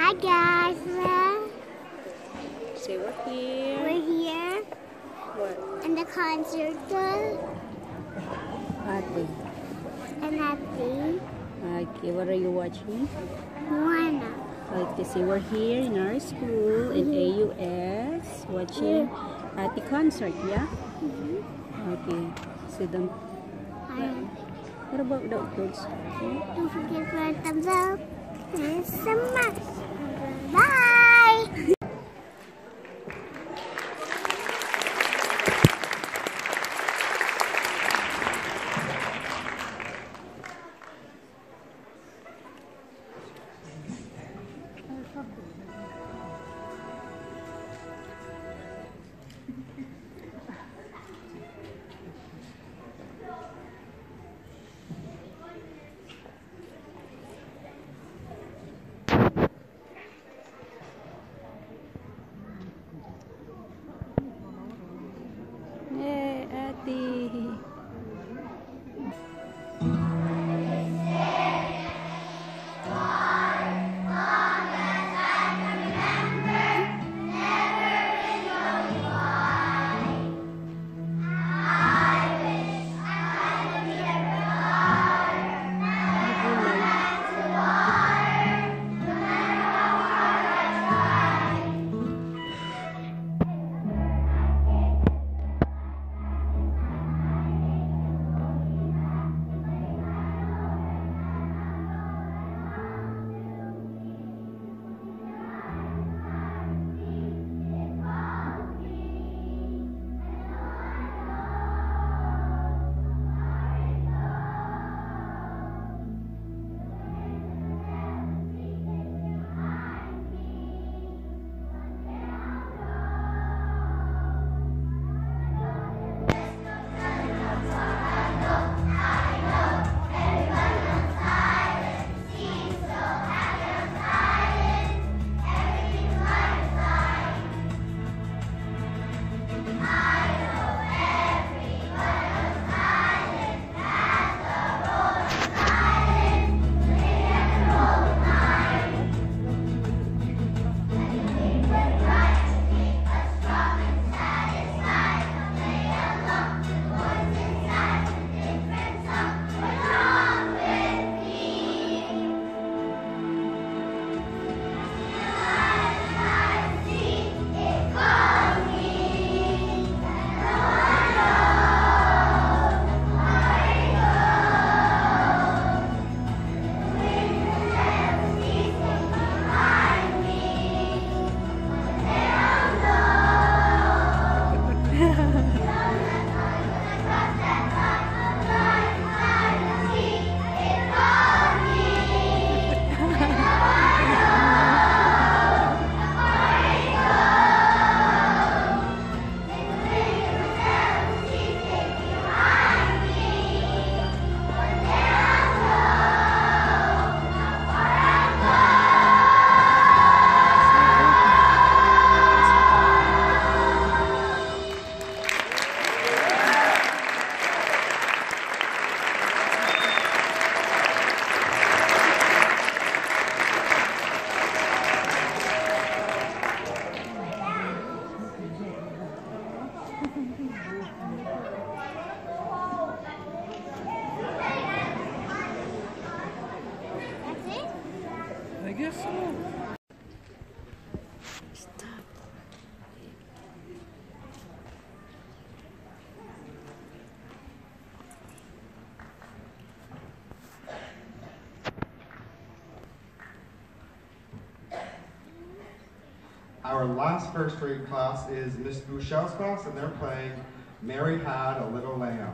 Hi guys, Say we're here. we're here What? in the concert Ate. and happy Okay, what are you watching? Moana. Okay, so we're here in our school in AUS watching Ate concert, yeah? Okay, so don't. What about the outdoors? Don't forget to thumbs up and smash. Bye! Yay, Ate! That's it? I guess so. Stop. Our last first grade class is Miss Bouchel's class, and they're playing Mary Had a Little Lamb.